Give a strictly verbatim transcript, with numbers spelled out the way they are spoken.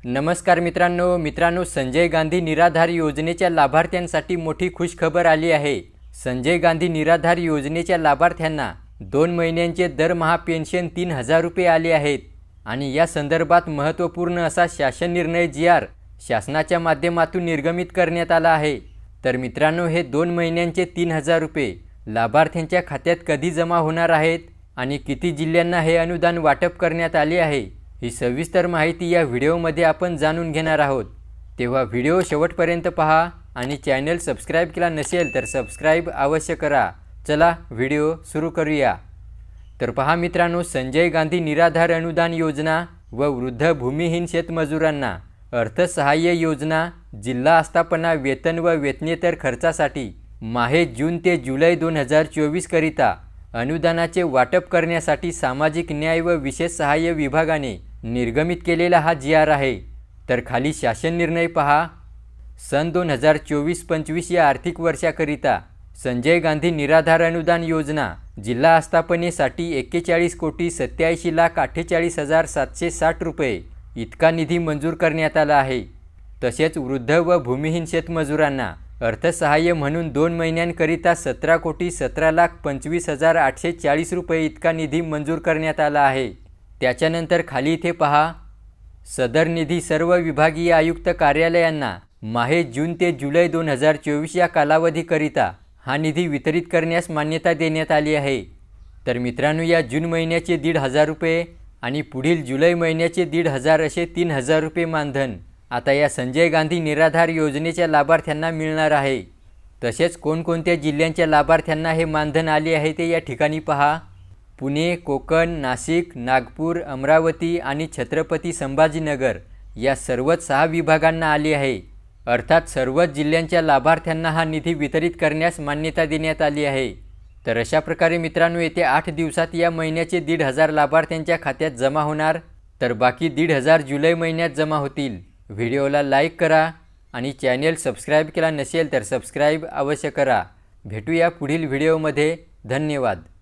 नमस्कार मित्रांनो मित्रांनो संजय गांधी निराधार योजनेच्या लाभार्थ्यांसाठी मोठी खुशखबर आली आहे। संजय गांधी निराधार योजनेच्या लाभार्थ्यांना दोन महिन्यांचे दरमहा पेन्शन तीन हजार रुपये आले आहेत आणि या संदर्भात महत्त्वपूर्ण असा शासन निर्णय जी आर शासनाच्या माध्यमातून निर्गमित करण्यात आला आहे। तर मित्रांनो हे दोन महिन्यांचे तीन हजार रुपये लाभार्थ्यांच्या खात्यात कधी जमा होणार आहेत आणि किती जिल्ह्यांना हे अनुदान वाटप करण्यात आले आहे ही सविस्तर माहिती या व्हिडिओमध्ये आपण जाणून घेणार आहोत। तेव्हा व्हिडिओ शेवटपर्यंत पहा आणि चॅनल सबस्क्राइब केला नसेल तर सबस्क्राइब अवश्य करा। चला व्हिडिओ सुरू करूया। तर पहा मित्रांनो, संजय गांधी निराधार अनुदान योजना व वृद्ध भूमिहीन शेतमजुरांना अर्थसहाय्य योजना जिल्हा आस्थापना वेतन व वेतनेतर खर्चासाठी माहे जून ते जुलै दोन हजार चोवीस करिता अनुदानाचे वाटप करण्यासाठी सामाजिक न्याय व विशेष सहाय्य विभागाने निर्गमित केलेला हा जी आर आहे। तर खाली शासन निर्णय पहा। सन दोन हजार चोवीस पंचवीस या आर्थिक वर्षाकरिता संजय गांधी निराधार अनुदान योजना जिल्हा आस्थापनेसाठी एक्केचाळीस कोटी सत्याऐंशी लाख अठ्ठेचाळीस हजार सातशे साठ रुपये इतका निधी मंजूर करण्यात आला आहे। तसेच वृद्ध व भूमिहीन शेतमजुरांना अर्थसहाय्य म्हणून दोन महिन्यांकरिता सतरा कोटी सतरा लाख पंचवीस हजार आठशे चाळीस रुपये इतका निधी मंजूर करण्यात आला आहे। त्याच्यानंतर खाली इथे पहा, सदर निधी सर्व विभागीय आयुक्त कार्यालयांना माहे जून ते जुलै दोन हजार चोवीस या कालावधीकरिता हा निधी वितरित करण्यास मान्यता देण्यात आली आहे। तर मित्रांनो, या जून महिन्याचे दीड हजार रुपये आणि पुढील जुलै महिन्याचे दीड हजार असे तीन हजार रुपये मानधन आता या संजय गांधी निराधार योजनेच्या लाभार्थ्यांना मिळणार आहे। तसेच कोणकोणत्या जिल्ह्यांच्या लाभार्थ्यांना हे मानधन आले आहे ते या ठिकाणी पहा। पुणे, कोकण, नाशिक, नागपूर, अमरावती आणि छत्रपती संभाजीनगर या सर्वच सहा विभागांना आले आहे। अर्थात सर्वच जिल्ह्यांच्या लाभार्थ्यांना हा निधी वितरित करण्यास मान्यता देण्यात आली आहे। तर अशा प्रकारे मित्रांनो, येथे आठ दिवसात या महिन्याचे दीड हजार लाभार्थ्यांच्या खात्यात जमा होणार, तर बाकी दीड हजार जुलै महिन्यात जमा होतील। व्हिडिओला लाईक करा आणि चॅनल सबस्क्राइब केला नसेल तर सबस्क्राइब अवश्य करा। भेटूया पुढील व्हिडिओमध्ये। धन्यवाद।